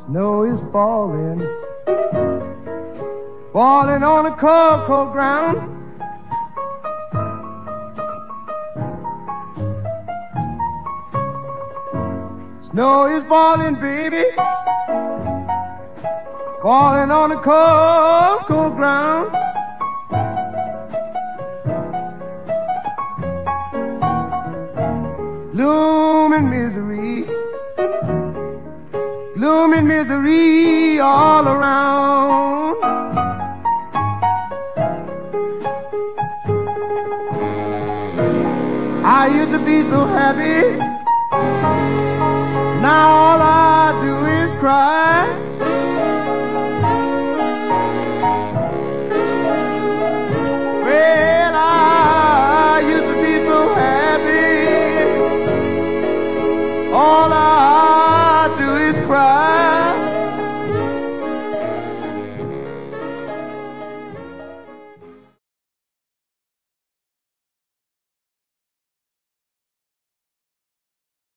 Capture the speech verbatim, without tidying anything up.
Snow is falling, falling on the cold, cold ground. Snow is falling, baby, falling on the cold, cold ground. Gloom and misery, gloom and misery all around. I used to be so happy, now all I do is cry.